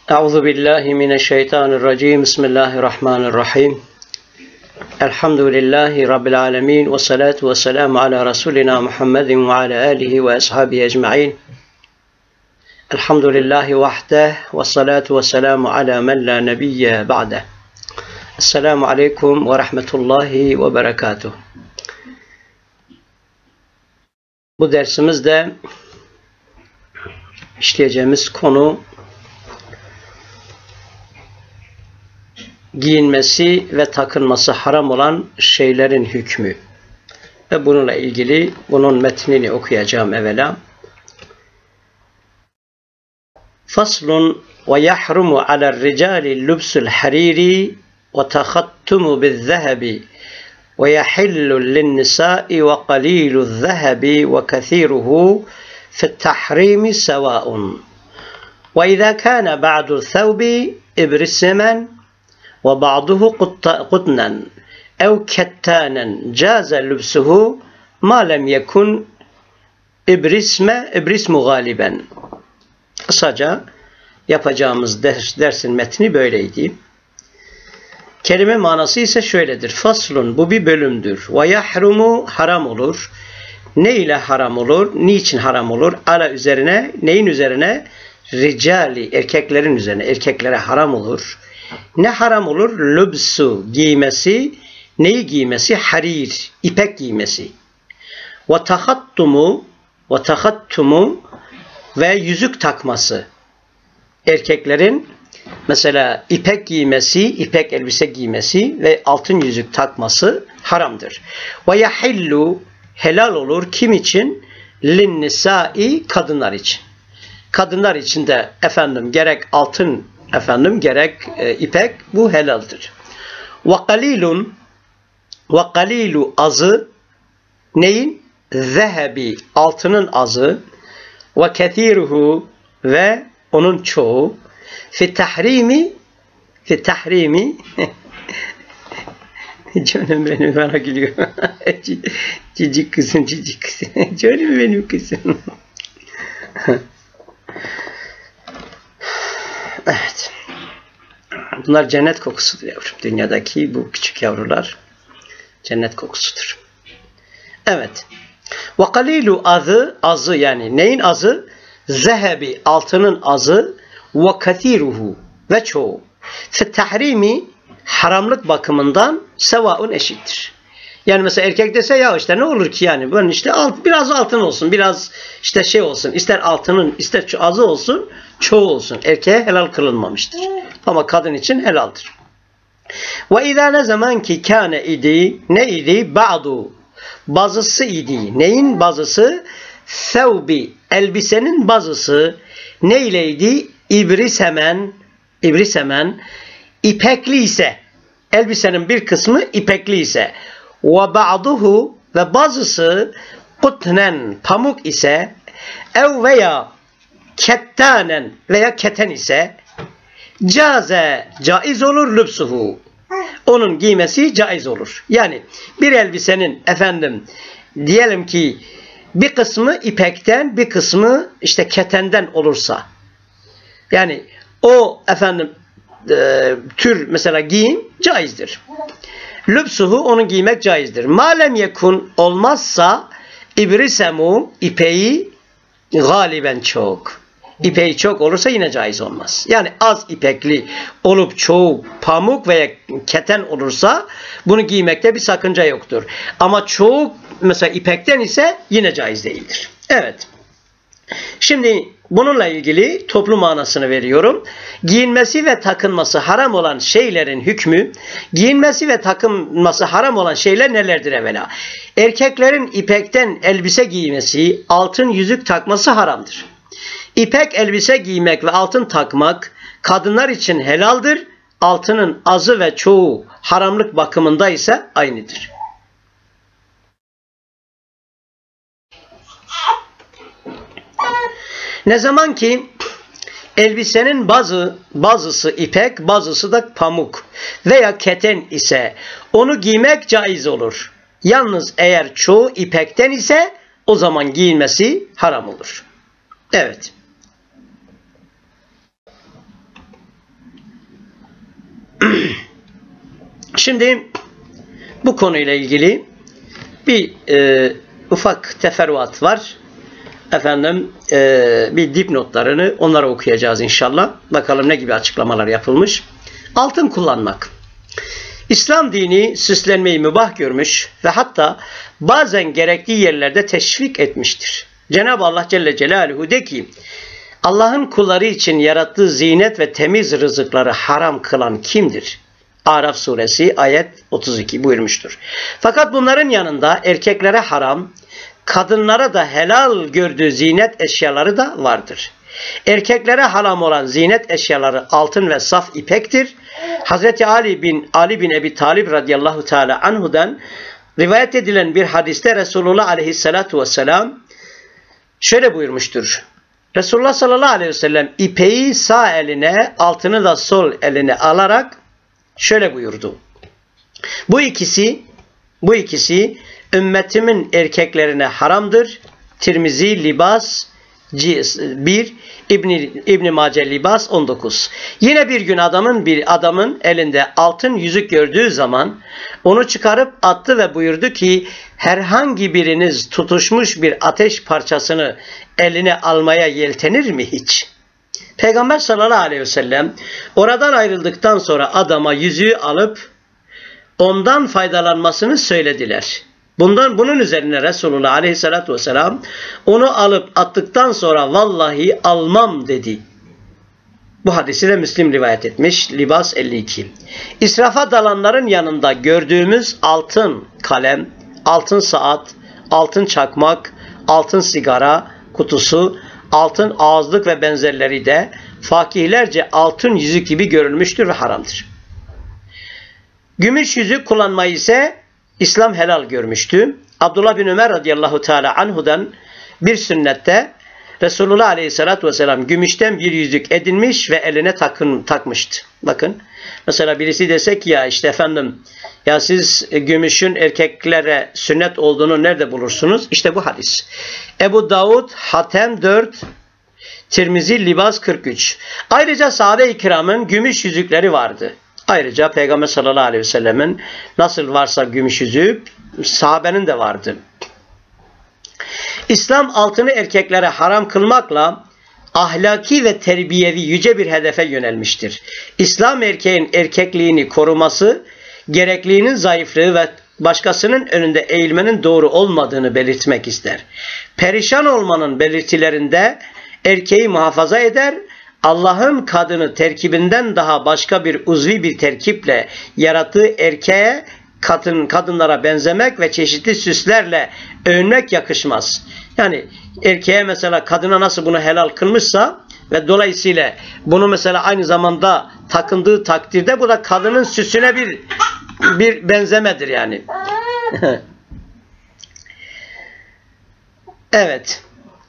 Euzu billahi mineşşeytanirracim. Bismillahirrahmanirrahim. Elhamdülillahi rabbil alamin ve salatu vesselamü ala rasulina Muhammedin ve ala alihi ve ashabihi ecmaîn. Elhamdülillahi vahdehu ve salatu vesselamü ala men la nebiyye ba'de. Esselamu aleyküm ve rahmetullahi ve berekatuh. Bu dersimizde işleyeceğimiz konu giyinmesi ve takınması haram olan şeylerin hükmü. Ve bununla ilgili bunun metnini okuyacağım evvela. Faslun ve yahrumu alel ricali lubsul hariri ve tahattumu bizzehebi ve yahillu linnisai ve qalilu zzehebi ve kathiruhu fi't-tahrimi sevâun. Ve izâ kâne ba'du thawbi ibrisemen وبعضه قطنا أو كتانا جاز لبسه ما لم يكن إبرسم غالبا. Kısaca yapacağımız dersin metni böyleydi. Kelime manası ise şöyledir. Faslun, bu bir bölümdür. Ve yahrumu, haram olur. Ne ile haram olur? Niçin haram olur? Ala üzerine, neyin üzerine? Ricali, erkeklerin üzerine. Erkeklere haram olur. Ne haram olur? Lübsu, giymesi. Neyi giymesi? Harir, ipek giymesi. Ve tahattumu ve yüzük takması. Erkeklerin mesela ipek giymesi, ipek elbise giymesi ve altın yüzük takması haramdır. Ve yahillu, helal olur. Kim için? Linnisai, kadınlar için. Kadınlar için de gerek altın gerek ipek, bu helaldir. Ve kalilu azı, neyin? Zehebi, altının azı. Ve kethiruhu, ve onun çoğu. Fi-tahrimi canım benim, bana gülüyor. Cicik kızım. Canım benim kızım. Evet. Bunlar cennet kokusudur yavrum. Dünyadaki bu küçük yavrular cennet kokusudur. Evet. Ve kalilu azı yani neyin azı? Zehebi, altının azı. Ve kathiruhu, ve çoğu. Fi-tahrimi, haramlık bakımından sevaun, eşittir. Yani mesela erkek dese ya işte ne olur ki yani ben işte biraz altın olsun, biraz işte şey olsun, ister altının ister azı olsun, çoğu olsun. Erkeğe helal kılınmamıştır. Ama kadın için helaldir. Ve izâ ne zaman ki kâne idi, ne idi? Ba'du, bazısı idi. Neyin bazısı? Thevbi, elbisenin bazısı. Neyleydi? İbrisemen, ipekli ise, elbisenin bir kısmı ipekli ise, ve ba'duhu, ve bazısı kutnen, pamuk ise, ev veya kettanen, veya keten ise, caiz olur lübsuhu, onun giymesi caiz olur. Yani bir elbisenin diyelim ki bir kısmı ipekten, bir kısmı işte ketenden olursa, yani o tür mesela giyim caizdir. Lübsuhu, onu giymek caizdir. Malem yekun, olmazsa ibrisemu, ipeği galiben çok. İpeği çok olursa yine caiz olmaz. Yani az ipekli olup çoğu pamuk veya keten olursa bunu giymekte bir sakınca yoktur. Ama çoğu mesela ipekten ise yine caiz değildir. Evet. Şimdi bununla ilgili toplu manasını veriyorum. Giyinmesi ve takınması haram olan şeylerin hükmü, giyinmesi ve takınması haram olan şeyler nelerdir evvela? Erkeklerin ipekten elbise giymesi, altın yüzük takması haramdır. İpek elbise giymek ve altın takmak kadınlar için helaldir. Altının azı ve çoğu haramlık bakımında ise aynıdır. Ne zaman ki elbisenin bazısı ipek, bazısı da pamuk veya keten ise onu giymek caiz olur. Yalnız eğer çoğu ipekten ise o zaman giyilmesi haram olur. Evet. Şimdi bu konuyla ilgili bir ufak teferruat var. Efendim bir dipnotlarını onlara okuyacağız inşallah. Bakalım ne gibi açıklamalar yapılmış. Altın kullanmak. İslam dini süslenmeyi mübah görmüş ve hatta bazen gerektiği yerlerde teşvik etmiştir. Cenab-ı Allah Celle Celaluhu de ki, Allah'ın kulları için yarattığı zinet ve temiz rızıkları haram kılan kimdir? Araf suresi ayet 32 buyurmuştur. Fakat bunların yanında erkeklere haram, kadınlara da helal gördüğü zinet eşyaları da vardır. Erkeklere haram olan zinet eşyaları altın ve saf ipektir. Hazreti Ali bin Ebi Talib radıyallahu teala anhu'dan rivayet edilen bir hadiste Resulullah aleyhissalatu vesselam şöyle buyurmuştur. Resulullah sallallahu aleyhi ve sellem ipeği sağ eline, altını da sol eline alarak şöyle buyurdu. Bu ikisi ümmetimin erkeklerine haramdır. Tirmizi Libas 1, İbn Mace Libas 19. Yine bir gün adamın elinde altın yüzük gördüğü zaman onu çıkarıp attı ve buyurdu ki, herhangi biriniz tutuşmuş bir ateş parçasını eline almaya yeltenir mi hiç? Peygamber sallallahu aleyhi ve sellem oradan ayrıldıktan sonra adama yüzüğü alıp ondan faydalanmasını söylediler. Bunun üzerine Resulullah aleyhissalatu vesselam onu alıp attıktan sonra vallahi almam dedi. Bu hadisi de Müslim rivayet etmiş. Libas 52. İsrafa dalanların yanında gördüğümüz altın kalem, altın saat, altın çakmak, altın sigara kutusu, altın ağızlık ve benzerleri de fakihlerce altın yüzük gibi görülmüştür ve haramdır. Gümüş yüzük kullanmayı ise İslam helal görmüştü. Abdullah bin Ömer radıyallahu teala anhu'dan bir sünnette Resulullah aleyhissalatü vesselam gümüşten bir yüzük edinmiş ve eline takmıştı. Bakın mesela birisi desek ya işte efendim ya siz gümüşün erkeklere sünnet olduğunu nerede bulursunuz? İşte bu hadis. Ebu Davud Hatem 4, Tirmizi Libas 43. Ayrıca sahabe-i kiramın gümüş yüzükleri vardı. Ayrıca Peygamber sallallahu aleyhi ve sellemin nasıl varsa gümüş yüzüğü sahabenin de vardı. İslam altını erkeklere haram kılmakla ahlaki ve terbiyevi yüce bir hedefe yönelmiştir. İslam erkeğin erkekliğini koruması, gerekliliğinin zayıflığı ve başkasının önünde eğilmenin doğru olmadığını belirtmek ister. Perişan olmanın belirtilerinde erkeği muhafaza eder, Allah'ın kadını terkibinden daha başka bir uzvi bir terkiple yarattığı erkeğe kadınlara benzemek ve çeşitli süslerle övünmek yakışmaz. Yani erkeğe mesela kadına nasıl bunu helal kılmışsa ve dolayısıyla bunu mesela aynı zamanda takındığı takdirde bu da kadının süsüne bir benzemedir yani. Evet.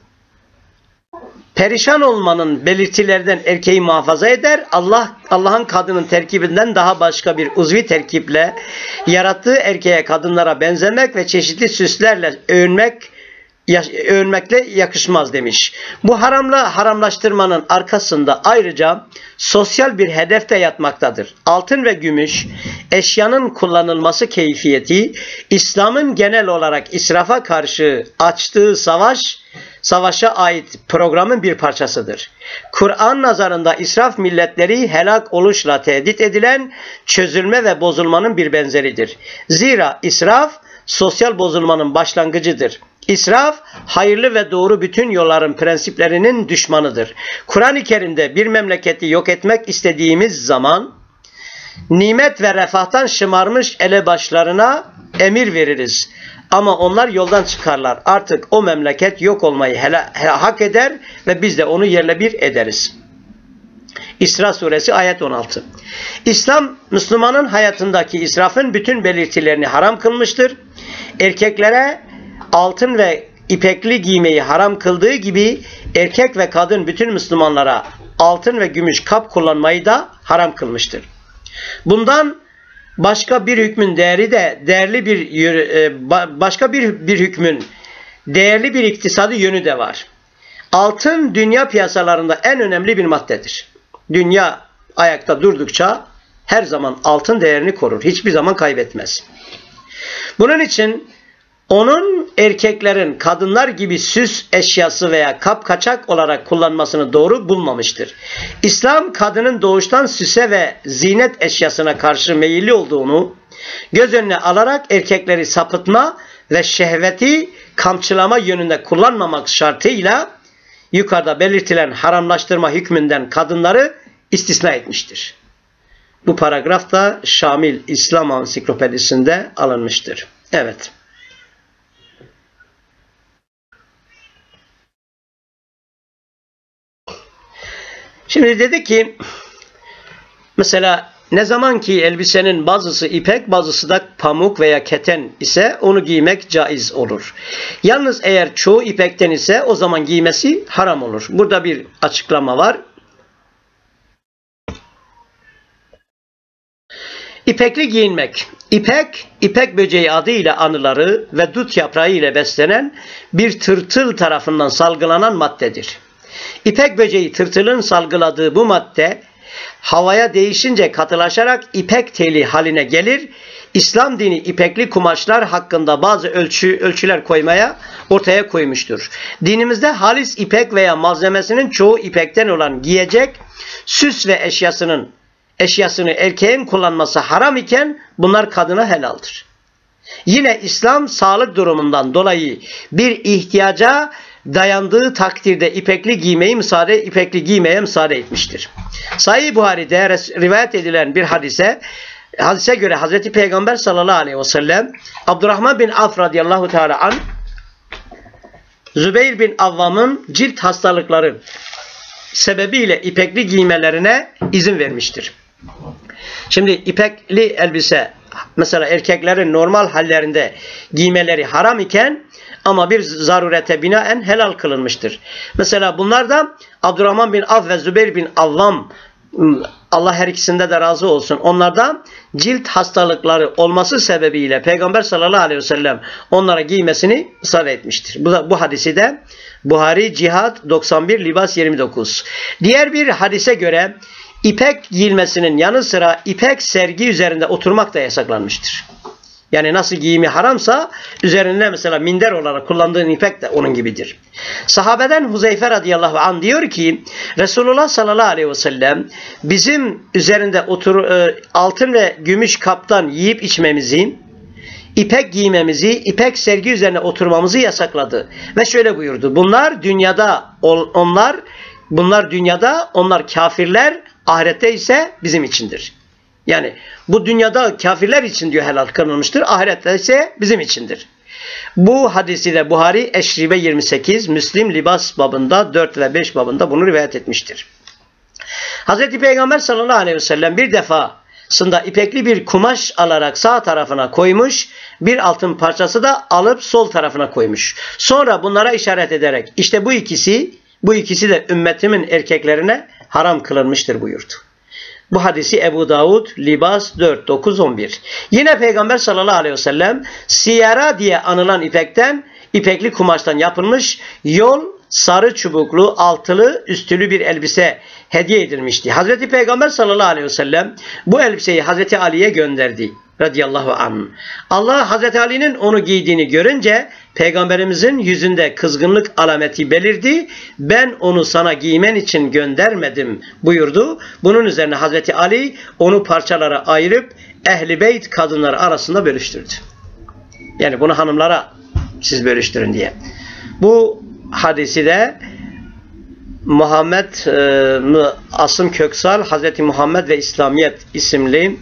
Perişan olmanın belirtilerden erkeği muhafaza eder. Allah'ın kadının terkibinden daha başka bir uzvi terkiple yarattığı erkeğe kadınlara benzemek ve çeşitli süslerle övünmekle yakışmaz demiş. Bu haramlaştırmanın arkasında ayrıca sosyal bir hedef de yatmaktadır. Altın ve gümüş eşyanın kullanılması keyfiyeti İslam'ın genel olarak israfa karşı açtığı savaşa ait programın bir parçasıdır. Kur'an nazarında israf milletleri helak oluşla tehdit edilen çözülme ve bozulmanın bir benzeridir. Zira israf sosyal bozulmanın başlangıcıdır. İsraf, hayırlı ve doğru bütün yolların prensiplerinin düşmanıdır. Kur'an-ı Kerim'de bir memleketi yok etmek istediğimiz zaman nimet ve refahtan şımarmış elebaşlarına emir veririz. Ama onlar yoldan çıkarlar. Artık o memleket yok olmayı hak eder ve biz de onu yerle bir ederiz. İsra suresi ayet 16. İslam, Müslümanın hayatındaki israfın bütün belirtilerini haram kılmıştır. Erkeklere altın ve ipekli giymeyi haram kıldığı gibi erkek ve kadın bütün Müslümanlara altın ve gümüş kap kullanmayı da haram kılmıştır. Bundan başka bir hükmün değerli bir iktisadi yönü de var. Altın dünya piyasalarında en önemli bir maddedir. Dünya ayakta durdukça her zaman altın değerini korur. Hiçbir zaman kaybetmez. Bunun için onun erkeklerin kadınlar gibi süs eşyası veya kapkaçak olarak kullanmasını doğru bulmamıştır. İslam kadının doğuştan süse ve zinet eşyasına karşı meyilli olduğunu göz önüne alarak erkekleri sapıtma ve şehveti kamçılama yönünde kullanmamak şartıyla yukarıda belirtilen haramlaştırma hükmünden kadınları istisna etmiştir. Bu paragraf da Şamil İslam Ansiklopedisi'nde alınmıştır. Evet. Şimdi dedi ki mesela ne zaman ki elbisenin bazısı ipek, bazısı da pamuk veya keten ise onu giymek caiz olur. Yalnız eğer çoğu ipekten ise o zaman giymesi haram olur. Burada bir açıklama var. İpekli giyinmek. İpek, ipek böceği adıyla anıları ve dut yaprağı ile beslenen bir tırtıl tarafından salgılanan maddedir. İpek böceği tırtılın salgıladığı bu madde havaya değişince katılaşarak ipek teli haline gelir. İslam dini ipekli kumaşlar hakkında bazı ölçüler koymaya ortaya koymuştur. Dinimizde halis ipek veya malzemesinin çoğu ipekten olan giyecek, süs ve eşyasını erkeğin kullanması haram iken bunlar kadına helaldir. Yine İslam sağlık durumundan dolayı bir ihtiyaca dayandığı takdirde ipekli giymeye müsaade etmiştir. Sahih Buhari'de rivayet edilen bir hadise göre Hazreti Peygamber sallallahu aleyhi ve sellem Abdurrahman bin Avf radıyallahu teala an Zübeyir bin Avvam'ın cilt hastalıkları sebebiyle ipekli giymelerine izin vermiştir. Şimdi ipekli elbise mesela erkeklerin normal hallerinde giymeleri haram iken ama bir zarurete binaen helal kılınmıştır. Mesela bunlar da Abdurrahman bin Avf ve Zübeyir bin Avvam, Allah her ikisinde de razı olsun, onlarda cilt hastalıkları olması sebebiyle Peygamber sallallahu aleyhi ve sellem onlara giymesini müsaade etmiştir. Bu hadisi de Buhari Cihad 91 Libas 29. Diğer bir hadise göre ipek giyilmesinin yanı sıra ipek sergi üzerinde oturmak da yasaklanmıştır. Yani nasıl giyimi haramsa üzerinde mesela minder olarak kullandığın ipek de onun gibidir. Sahabeden Huzeyfe radıyallahu anh diyor ki Resulullah sallallahu aleyhi ve sellem bizim üzerinde altın ve gümüş kaptan yiyip içmemizi, ipek giymemizi, ipek sergi üzerine oturmamızı yasakladı. Ve şöyle buyurdu. Bunlar dünyada onlar kafirler, ahirette ise bizim içindir. Yani bu dünyada kafirler için diyor helal kılınmıştır. Ahirette ise bizim içindir. Bu hadisi de Buhari Eşribe 28, Müslim Libas babında 4 ve 5 babında bunu rivayet etmiştir. Hazreti Peygamber sallallahu aleyhi ve sellem bir defasında ipekli bir kumaş alarak sağ tarafına koymuş, bir altın parçası da alıp sol tarafına koymuş. Sonra bunlara işaret ederek işte bu ikisi de ümmetimin erkeklerine haram kılınmıştır buyurdu. Bu hadisi Ebu Davud, Libas 4, 9, 11. Yine Peygamber sallallahu aleyhi ve sellem siyara diye anılan ipekli kumaştan yapılmış yol sarı çubuklu, altılı, üstülü bir elbise hediye edilmişti. Hazreti Peygamber sallallahu aleyhi ve sellem bu elbiseyi Hazreti Ali'ye gönderdi radıyallahu anh. Allah Hazreti Ali'nin onu giydiğini görünce Peygamberimizin yüzünde kızgınlık alameti belirdi. Ben onu sana giymen için göndermedim buyurdu. Bunun üzerine Hazreti Ali onu parçalara ayırıp Ehl-i Beyt kadınlar arasında bölüştürdü. Yani bunu hanımlara siz bölüştürün diye. Bu hadisi de Muhammed Asım Köksal Hazreti Muhammed ve İslamiyet isimli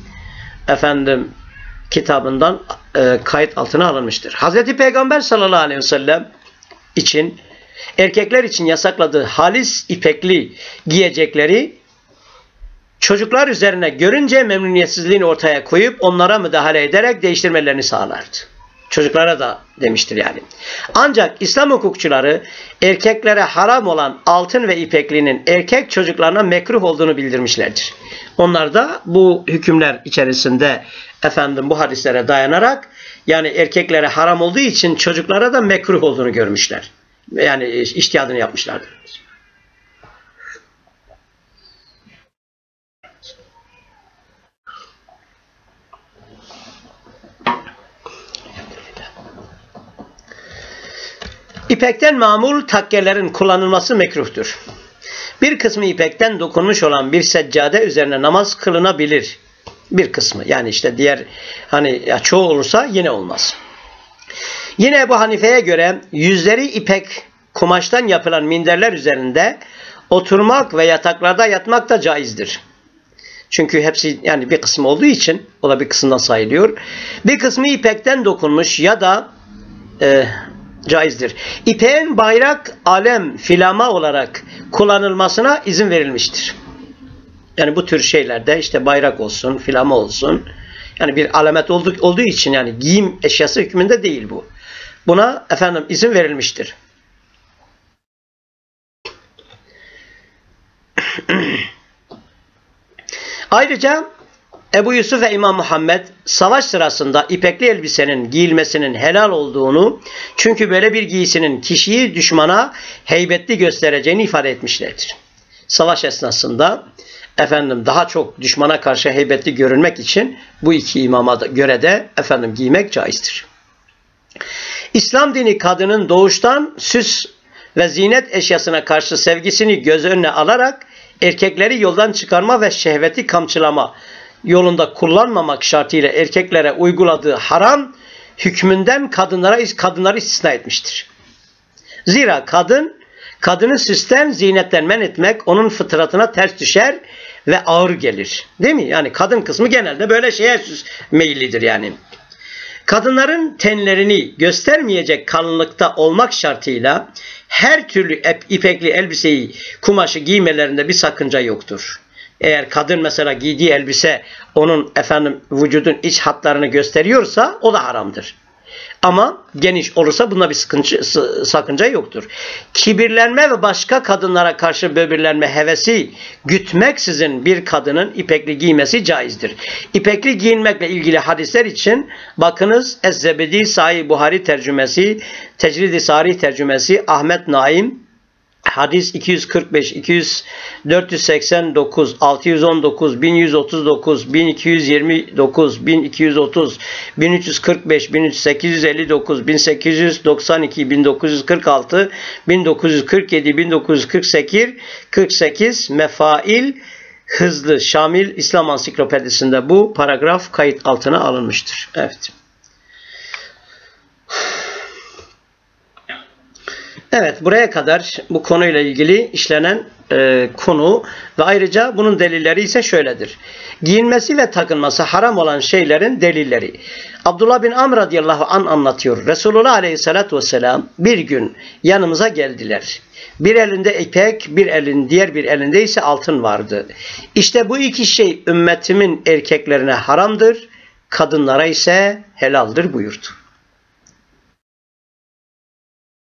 kitabından kayıt altına alınmıştır. Hazreti Peygamber sallallahu aleyhi ve sellem için erkekler için yasakladığı halis ipekli giyecekleri çocuklar üzerine görünce memnuniyetsizliğini ortaya koyup onlara müdahale ederek değiştirmelerini sağlardı. Çocuklara da demiştir yani. Ancak İslam hukukçuları erkeklere haram olan altın ve ipeklinin erkek çocuklarına mekruh olduğunu bildirmişlerdir. Onlar da bu hükümler içerisinde bu hadislere dayanarak yani erkeklere haram olduğu için çocuklara da mekruh olduğunu görmüşler. Yani içtihadını yapmışlardır. İpekten mamul takkelerin kullanılması mekruhtur. Bir kısmı ipekten dokunmuş olan bir seccade üzerine namaz kılınabilir. Bir kısmı, yani işte diğer hani ya çoğu olursa yine olmaz. Yine Ebu Hanife'ye göre yüzleri ipek kumaştan yapılan minderler üzerinde oturmak ve yataklarda yatmak da caizdir. Çünkü hepsi yani bir kısmı olduğu için o da bir kısımdan sayılıyor. Bir kısmı ipekten dokunmuş ya da caizdir. İpeğin bayrak, alem, filama olarak kullanılmasına izin verilmiştir. Yani bu tür şeylerde işte bayrak olsun, filama olsun. Yani bir alamet olduğu için yani giyim eşyası hükmünde değil bu. Buna izin verilmiştir. Ayrıca Ebu Yusuf ve İmam Muhammed savaş sırasında ipekli elbisenin giyilmesinin helal olduğunu, çünkü böyle bir giysinin kişiyi düşmana heybetli göstereceğini ifade etmişlerdir. Savaş esnasında daha çok düşmana karşı heybetli görünmek için bu iki imama göre de giymek caizdir. İslam dini kadının doğuştan süs ve zinet eşyasına karşı sevgisini göz önüne alarak erkekleri yoldan çıkarma ve şehveti kamçılama yolunda kullanmamak şartıyla erkeklere uyguladığı haram hükmünden kadınları istisna etmiştir. Zira kadını süsten, zinetten men etmek onun fıtratına ters düşer ve ağır gelir. Değil mi? Yani kadın kısmı genelde böyle şeye meyillidir yani. Kadınların tenlerini göstermeyecek kalınlıkta olmak şartıyla her türlü ipekli elbiseyi, kumaşı giymelerinde bir sakınca yoktur. Eğer kadın mesela giydiği elbise onun vücudun iç hatlarını gösteriyorsa o da haramdır. Ama geniş olursa bunda bir sakınca yoktur. Kibirlenme ve başka kadınlara karşı böbürlenme hevesi gütmeksizin bir kadının ipekli giymesi caizdir. İpekli giyinmekle ilgili hadisler için bakınız Ez-Zebedi Sahih Buhari tercümesi, Tecrid-i Sarih tercümesi, Ahmet Naim hadis 245, 489, 619, 1139, 1229, 1230, 1345, 1859, 1892, 1946, 1947, 1948 Mefail Hızlı Şamil İslam Ansiklopedisinde bu paragraf kayıt altına alınmıştır. Evet. Evet, buraya kadar bu konuyla ilgili işlenen konu ve ayrıca bunun delilleri ise şöyledir. Giyinmesi ve takınması haram olan şeylerin delilleri. Abdullah bin Amr radıyallahu anh anlatıyor. Resulullah aleyhissalatü vesselam bir gün yanımıza geldiler. Bir elinde ipek, diğer bir elinde ise altın vardı. İşte bu iki şey ümmetimin erkeklerine haramdır, kadınlara ise helaldir buyurdu.